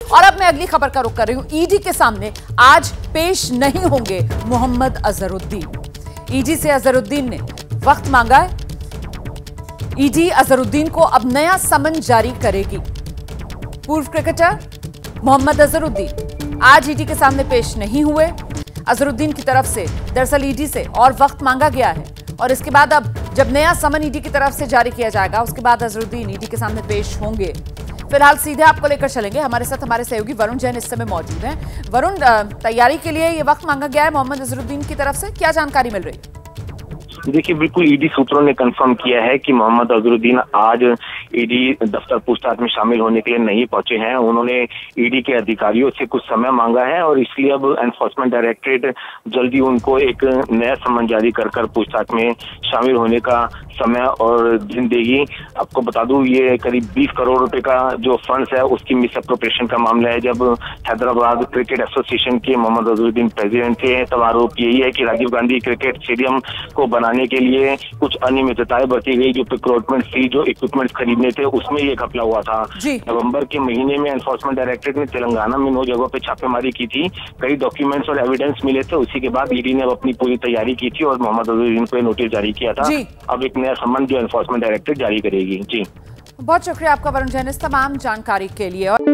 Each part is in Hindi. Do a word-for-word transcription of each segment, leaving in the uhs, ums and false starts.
और अब मैं अगली खबर का रुख कर रही हूं। ईडी के सामने आज पेश नहीं होंगे मोहम्मद अजहरुद्दीन। ईडी से अजहरुद्दीन ने वक्त मांगा है। ईडी अजहरुद्दीन को अब नया समन जारी करेगी। पूर्व क्रिकेटर मोहम्मद अजहरुद्दीन आज ईडी के सामने पेश नहीं हुए। अजहरुद्दीन की तरफ से दरअसल ईडी से और वक्त मांगा गया है और इसके बाद अब जब नया समन ईडी की तरफ से जारी किया जाएगा उसके बाद अजहरुद्दीन ईडी के सामने पेश होंगे। फिलहाल सीधे आपको लेकर चलेंगे। हमारे साथ हमारे सहयोगी वरुण जैन इस समय मौजूद हैं। वरुण, तैयारी के लिए ये वक्त मांगा गया है मोहम्मद अजहरुद्दीन की तरफ से, क्या जानकारी मिल रही है? देखिए, बिल्कुल ईडी सूत्रों ने कंफर्म किया है कि मोहम्मद अजहरुद्दीन आज ईडी दफ्तर पूछताछ में शामिल होने के लिए नहीं पहुंचे हैं। उन्होंने ईडी के अधिकारियों से कुछ समय मांगा है और इसलिए अब एनफोर्समेंट डायरेक्टरेट जल्दी उनको एक नया समन जारी कर कर पूछताछ में शामिल होने का समय और दिन देगी। आपको बता दूं, ये करीब बीस करोड़ रुपए का जो फंड्स है उसकी मिस अप्रोप्रिएशन का मामला है। जब हैदराबाद क्रिकेट एसोसिएशन के मोहम्मद अजहरुद्दीन प्रेसिडेंट थे तब आरोप यही है कि राजीव गांधी क्रिकेट स्टेडियम को बनाने के लिए कुछ अनियमितताएं बरती गई। जो प्रोक्योरमेंट फी, जो इक्विपमेंट खरीदने थे उसमें ये घपला हुआ था। नवंबर के महीने में एनफोर्समेंट डायरेक्टरेट ने तेलंगाना में नौ जगहों पर छापेमारी की थी। कई डॉक्यूमेंट्स और एविडेंस मिले थे। उसी के बाद ईडी ने अब अपनी पूरी तैयारी की थी और मोहम्मद अजहरुद्दीन को नोटिस जारी किया था। अब एक नया सम्मान जो एनफोर्समेंट डायरेक्टरेट जारी करेगी। जी, बहुत शुक्रिया आपका वरुण जैन इस तमाम जानकारी के लिए। और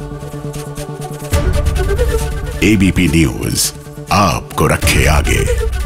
एबीपी न्यूज आपको रखे आगे।